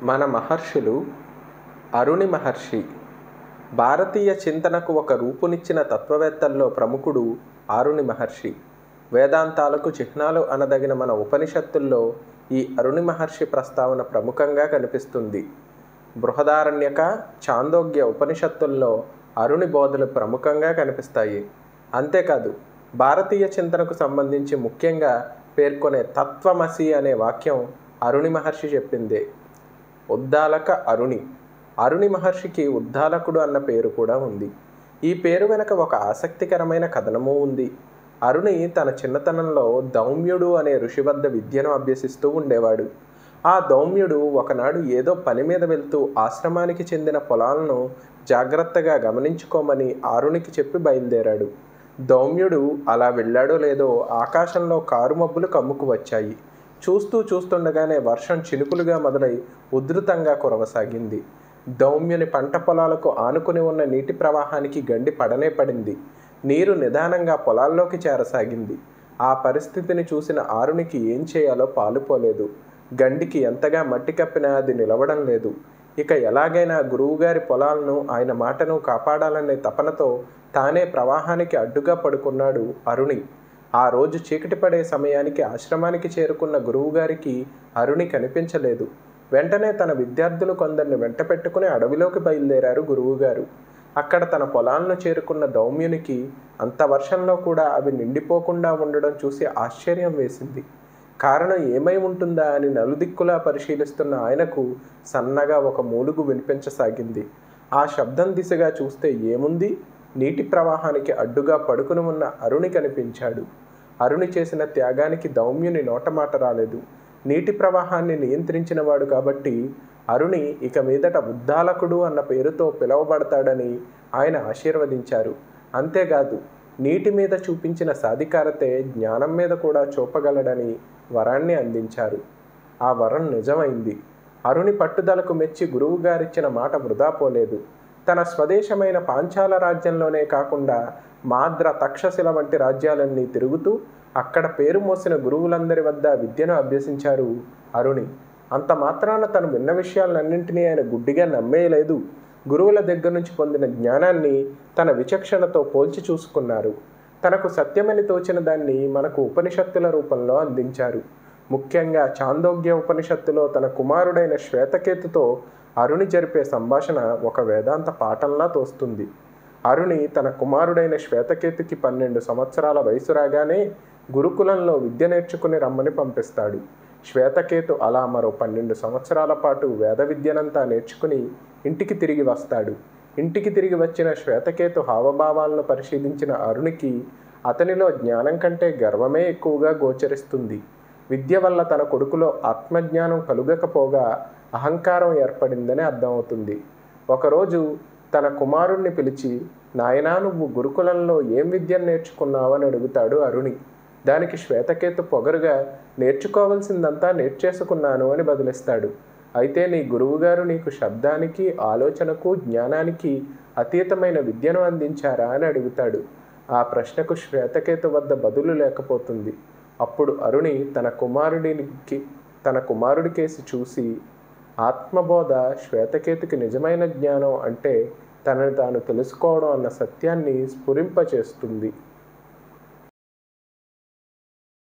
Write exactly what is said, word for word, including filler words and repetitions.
మన మహర్షులు. అరుణి మహర్షి భారతీయ చింతనకు ఒక రూపునిచ్చిన తత్వవేత్తల్లో ప్రముఖుడు ఆరుణి మహర్షి. వేదాంతాలకు చిహ్నాలు అనదగిన మన ఉపనిషత్తుల్లో ఈ అరుణి మహర్షి ప్రస్తావన ప్రముఖంగా కనిపిస్తుంది. బృహదారణ్యక, చాందోగ్య ఉపనిషత్తుల్లో అరుణి బోధలు ప్రముఖంగా కనిపిస్తాయి. అంతేకాదు, భారతీయ చింతనకు సంబంధించి ముఖ్యంగా పేర్కొనే తత్వమసి అనే వాక్యం అరుణి మహర్షి చెప్పిందే. ఉద్దాలక అరుణి. అరుణి మహర్షికి ఉద్దాలకుడు అన్న పేరు కూడా ఉంది. ఈ పేరు వెనక ఒక ఆసక్తికరమైన కథనము ఉంది. అరుణి తన చిన్నతనంలో దౌమ్యుడు అనే ఋషి వద్ద విద్యను అభ్యసిస్తూ ఉండేవాడు. ఆ దౌమ్యుడు ఒకనాడు ఏదో పని మీద వెళ్తూ ఆశ్రమానికి చెందిన పొలాలను జాగ్రత్తగా గమనించుకోమని ఆరునికి చెప్పి బయలుదేరాడు. దౌమ్యుడు అలా వెళ్ళాడో లేదో ఆకాశంలో కారుమబ్బులు కమ్ముకు వచ్చాయి. చూస్తూ చూస్తుండగానే వర్షం చినుకులుగా మొదలై ఉధృతంగా కురవసాగింది. దౌమ్యుని పంట పొలాలకు ఆనుకుని ఉన్న నీటి ప్రవాహానికి గండి పడనే పడింది. నీరు నిదానంగా పొలాల్లోకి చేరసాగింది. ఆ పరిస్థితిని చూసిన ఆరునికి ఏం చేయాలో పాలుపోలేదు. గండికి ఎంతగా మట్టి కప్పినా అది నిలవడం లేదు. ఇక ఎలాగైనా గురువుగారి పొలాలను, ఆయన మాటను కాపాడాలనే తపనతో తానే ప్రవాహానికి అడ్డుగా పడుకున్నాడు అరుణి. ఆ రోజు చీకటి పడే సమయానికి ఆశ్రమానికి చేరుకున్న గురువుగారికి అరుణి కనిపించలేదు. వెంటనే తన విద్యార్థులు కొందరిని వెంట పెట్టుకుని అడవిలోకి బయలుదేరారు గురువుగారు. అక్కడ తన పొలాలను చేరుకున్న దౌమ్యునికి అంత వర్షంలో కూడా అవి నిండిపోకుండా ఉండడం చూసి ఆశ్చర్యం వేసింది. కారణం ఏమై ఉంటుందా అని నలుదిక్కులా పరిశీలిస్తున్న ఆయనకు సన్నగా ఒక మూలుగు వినిపించసాగింది. ఆ శబ్దం దిశగా చూస్తే ఏముంది? నీటి ప్రవాహానికి అడ్డుగా పడుకుని ఉన్న అరుణి కనిపించాడు. అరుణి చేసిన త్యాగానికి దౌమ్యుని నోటమాట రాలేదు. నీటి ప్రవాహాన్ని నియంత్రించినవాడు కాబట్టి అరుణి ఇక మీదట ఉద్దాలకుడు అన్న పేరుతో పిలువబడతాడని ఆయన ఆశీర్వదించారు. అంతేకాదు, నీటి మీద చూపించిన సాధికారతే జ్ఞానం మీద కూడా చూపగలడని వరాన్ని అందించారు. ఆ వరం నిజమైంది. అరుణి పట్టుదలకు మెచ్చి గురువుగారిచ్చిన మాట వృధా పోలేదు. తన స్వదేశమైన పాంచాల రాజ్యంలోనే కాకుండా మాద్ర, తక్షశిల వంటి రాజ్యాలన్నీ తిరుగుతూ అక్కడ పేరు మోసిన గురువులందరి వద్ద విద్యను అభ్యసించారు అరుణి. అంత మాత్రాన తను విన్న విషయాలన్నింటినీ ఆయన గుడ్డిగా నమ్మేయలేదు. గురువుల దగ్గర నుంచి పొందిన జ్ఞానాన్ని తన విచక్షణతో పోల్చి చూసుకున్నారు. తనకు సత్యమని తోచిన దాన్ని మనకు ఉపనిషత్తుల రూపంలో అందించారు. ముఖ్యంగా చాందోగ్య ఉపనిషత్తులో తన కుమారుడైన శ్వేతకేతుతో అరుణి జరిపే సంభాషణ ఒక వేదాంత పాఠంలా తోస్తుంది. అరుణి తన కుమారుడైన శ్వేతకేతుకి పన్నెండు సంవత్సరాల వయసు రాగానే గురుకులంలో విద్య నేర్చుకుని రమ్మని పంపిస్తాడు. శ్వేతకేతు అలా మరో పన్నెండు సంవత్సరాల పాటు వేద విద్యనంతా నేర్చుకుని ఇంటికి తిరిగి వస్తాడు. ఇంటికి తిరిగి వచ్చిన శ్వేతకేతు హావభావాలను పరిశీలించిన అరుణికి అతనిలో జ్ఞానం కంటే గర్వమే ఎక్కువగా గోచరిస్తుంది. విద్య వల్ల తన కొడుకులో ఆత్మజ్ఞానం కలుగకపోగా అహంకారం ఏర్పడిందని అర్థమవుతుంది. ఒకరోజు తన కుమారుణ్ణి పిలిచి, నాయనా, నువ్వు గురుకులంలో ఏం విద్యను నేర్చుకున్నావు అని అడుగుతాడు అరుణి. దానికి శ్వేతకేతు పొగరుగా, నేర్చుకోవలసిందంతా నేర్చేసుకున్నాను అని బదులిస్తాడు. అయితే నీ గురువుగారు నీకు శబ్దానికి, ఆలోచనకు, జ్ఞానానికి అతీతమైన విద్యను అందించారా అని అడుగుతాడు. ఆ ప్రశ్నకు శ్వేతకేతు వద్ద బదులు లేకపోతుంది. అప్పుడు అరుణి తన కుమారుడికి తన కుమారుడికేసి చూసి, ఆత్మబోధ శ్వేతకేతుకి నిజమైన జ్ఞానం అంటే తనని తాను తెలుసుకోవడం అన్న సత్యాన్ని స్ఫురింపచేస్తుంది.